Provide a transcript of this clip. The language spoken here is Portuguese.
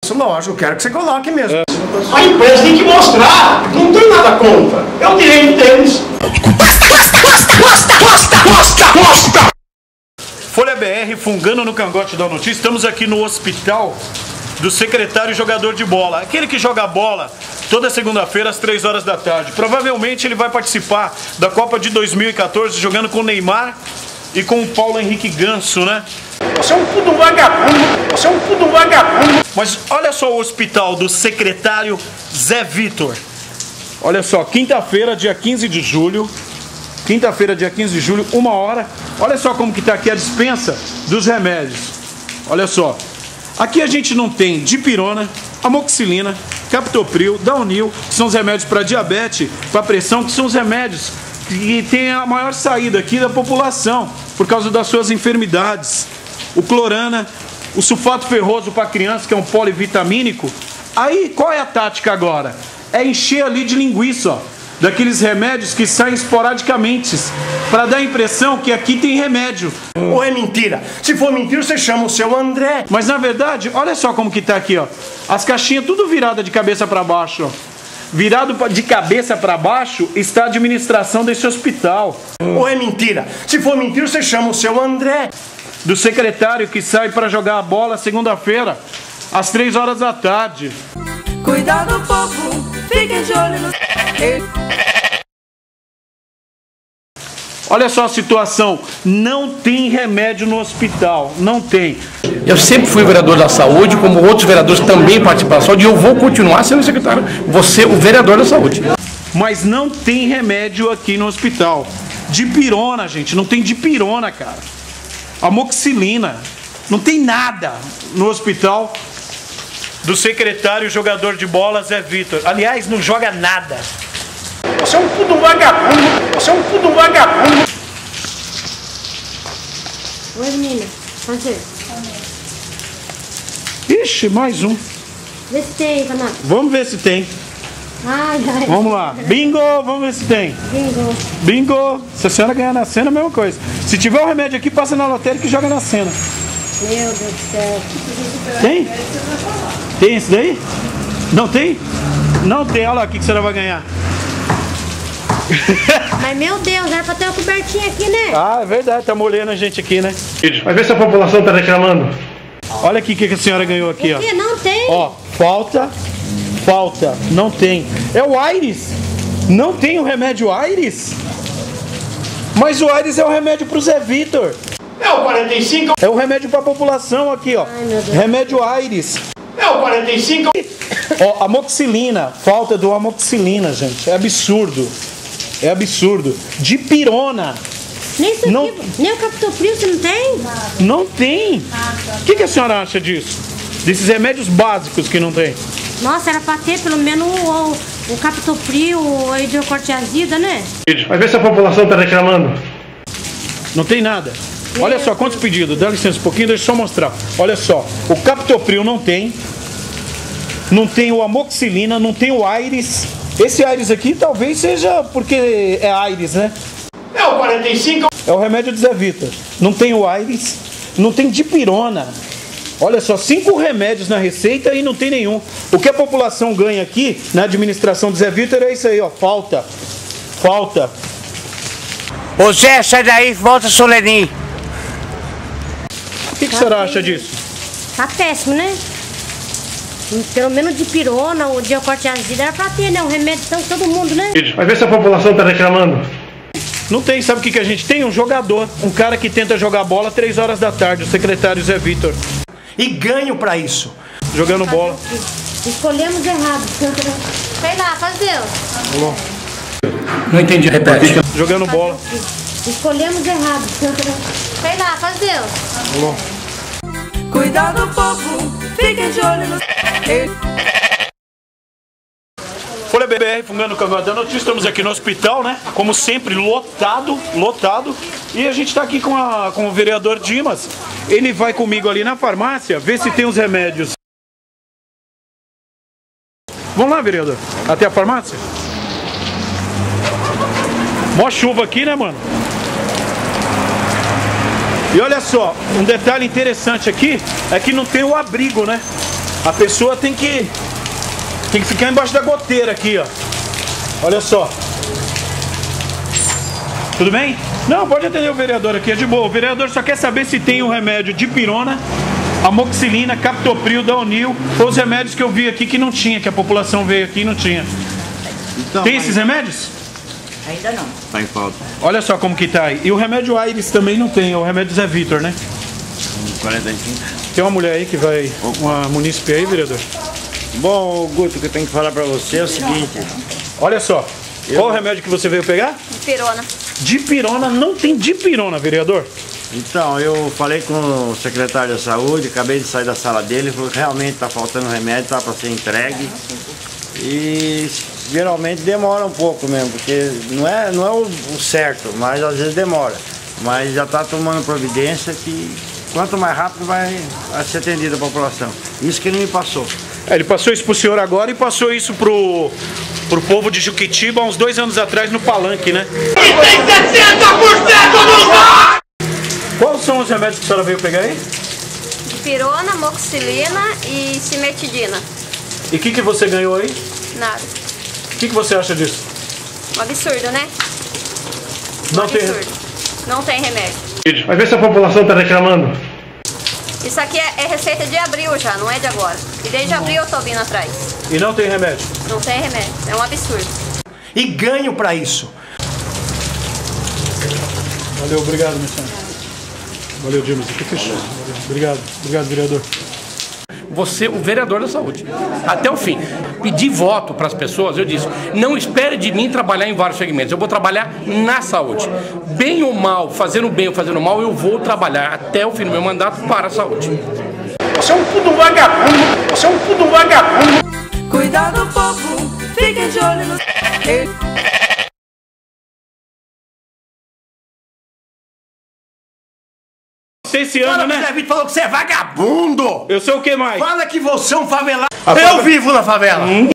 Lógico, eu quero que você coloque mesmo. A empresa tem que mostrar. Não tem nada contra. É o direito deles. Folha BR, fungando no cangote da notícia. Estamos aqui no hospital do secretário jogador de bola. Aquele que joga bola toda segunda-feira às 3 horas da tarde. Provavelmente ele vai participar da Copa de 2014 jogando com o Neymar e com o Paulo Henrique Ganso, né? Você é um puto vagabundo. Você é um puto vagabundo. Mas olha só o hospital do secretário Zé Vitor. Olha só, quinta-feira, dia 15 de julho. Quinta-feira, dia 15 de julho, 1 hora. Olha só como que tá aqui a dispensa dos remédios. Olha só. Aqui a gente não tem dipirona, amoxicilina, captopril, Daunil, que são os remédios para diabetes, para pressão, que são os remédios que tem a maior saída aqui da população por causa das suas enfermidades. O clorana, o sulfato ferroso para criança, que é um polivitamínico. Aí, qual é a tática agora? É encher ali de linguiça, ó, daqueles remédios que saem esporadicamente, para dar a impressão que aqui tem remédio. Ou é mentira? Se for mentira, você chama o seu André. Mas na verdade, olha só como que tá aqui, ó. As caixinhas tudo virada de cabeça para baixo, ó. Virado de cabeça para baixo está a administração desse hospital. Ou é mentira? Se for mentira, você chama o seu André. Do secretário que sai para jogar a bola segunda-feira, às 3 horas da tarde. Cuidado, povo, fiquem de olho no... Olha só a situação, não tem remédio no hospital, não tem. Eu sempre fui vereador da saúde, como outros vereadores também participaram da saúde, e eu vou continuar sendo secretário, você o vereador da saúde. Mas não tem remédio aqui no hospital. Dipirona, gente, não tem dipirona, cara. Amoxicilina, não tem nada no hospital do secretário jogador de bola Zé Vitor. Aliás, não joga nada. Você é um puto vagabundo. Você é um puto vagabundo. Oi, menina. Prazer. Ixi, mais um. Vê se tem, Renato. Vamos ver se tem. Ai, ai. Vamos lá. Bingo, vamos ver se tem. Bingo. Bingo. Se a senhora ganhar na cena, a mesma coisa. Se tiver um remédio aqui, passa na lotérica e joga na cena. Meu Deus do céu. Tem? Tem esse daí? Não tem? Não tem. Olha lá o que a senhora vai ganhar. Mas, meu Deus, era pra ter uma cobertinha aqui, né? Ah, é verdade. Tá molhando a gente aqui, né? Vai ver se a população tá reclamando. Olha aqui o que a senhora ganhou aqui, ó. O quê? Não tem. Ó, falta, não tem. É o Aires. Não tem o remédio Aires? Mas o Aires é o remédio pro Zé Vitor. É o 45. É o remédio pra população aqui, ó. Ai, meu Deus. Remédio Aires. É o 45. Ó, amoxicilina. Falta do amoxicilina, gente. É absurdo. É absurdo. Dipirona. Nem isso Não. aqui, nem o captopril você não tem? Não tem. O que a senhora acha disso? Desses remédios básicos que não tem? Nossa, era pra ter pelo menos o captopril, a hidrocortiazida, né? Vai ver se a população tá reclamando. Não tem nada. Olha só, quantos pedidos? Dá licença um pouquinho, deixa eu só mostrar. Olha só, o captopril não tem. Não tem o amoxicilina, não tem o Aires. Esse Aires aqui talvez seja porque é Aires, né? É o 45. É o remédio do Zé Vitor. Não tem o Aires, não tem dipirona. Olha só, 5 remédios na receita e não tem nenhum. O que a população ganha aqui na administração do Zé Vitor é isso aí, ó. Falta. Ô Zé, sai daí, volta soleninho. O que a senhora acha disso? Tá péssimo, né? Pelo menos dipirona ou hidrocortiazida era pra ter, né? Um remédio então todo mundo, né? Vai ver se a população tá reclamando. Não tem, sabe o que a gente tem? Um jogador, um cara que tenta jogar bola 3 horas da tarde, o secretário Zé Vitor. E ganho pra isso. Jogando bola. Escolhemos errado. Sei lá, faz Deus. Não entendi, repete. Jogando bola. Escolhemos errado. Sei lá, faz Deus. Cuidado, povo, fiquem de olho no... Folha BR, fungando o cangote da notícia. Estamos aqui no hospital, né? Como sempre, lotado. E a gente tá aqui com o vereador Dimas. Ele vai comigo ali na farmácia, ver se tem os remédios. Vamos lá, vereador? Até a farmácia? Mó chuva aqui, né, mano? E olha só, um detalhe interessante aqui é que não tem o abrigo, né? A pessoa tem que ficar embaixo da goteira aqui, ó. Olha só. Tudo bem? Não, pode atender o vereador aqui, é de boa. O vereador só quer saber se tem o remédio dipirona, amoxicilina, captopril, daonil, ou os remédios que eu vi aqui que não tinha, que a população veio aqui e não tinha. Então, tem esses remédios? Ainda não. Tá em falta. Olha só como que tá aí. E o remédio Aires também não tem, é o remédio Zé Vitor, né? 45. Tem uma mulher aí que vai, uma munícipe aí, vereador? Bom, Guto, o que eu tenho que falar pra você é o seguinte. Olha só, qual o remédio que você veio pegar? Dipirona. Dipirona, não tem dipirona, vereador. Então, eu falei com o secretário da saúde, acabei de sair da sala dele, falou que realmente tá faltando remédio, tá para ser entregue. E geralmente demora um pouco mesmo, porque não é o certo, mas às vezes demora. Mas já tá tomando providência que quanto mais rápido vai ser atendida a população. Isso que ele me passou. Ele passou isso pro senhor agora e passou isso pro povo de Juquitiba há uns 2 anos atrás no Palanque, né? E tem 60% dos votos! Quais são os remédios que a senhora veio pegar aí? Dipirona, amoxicilina e cimetidina. E o que você ganhou aí? Nada. O que você acha disso? Um absurdo, né? Não tem. Não tem remédio. Vai ver se a população está reclamando. Isso aqui é receita de abril já, não é de agora. E desde abril eu tô vindo atrás. E não tem remédio? Não tem remédio. É um absurdo. E ganho para isso. Valeu, obrigado, meu senhor. Valeu, Dimas. Aqui fechou. Obrigado, vereador. Você, o vereador da saúde, até o fim. Pedir voto para as pessoas, eu disse, não espere de mim trabalhar em vários segmentos, eu vou trabalhar na saúde. Bem ou mal, fazendo bem ou fazendo mal, eu vou trabalhar até o fim do meu mandato para a saúde. Você é um puto vagabundo! Você é um puto vagabundo! Cuidado, povo, fiquem de olho no... Esse ano, né? O Zé Vitor falou que você é vagabundo! Eu sou o que mais? Fala que você é um favelado! Eu vivo na favela!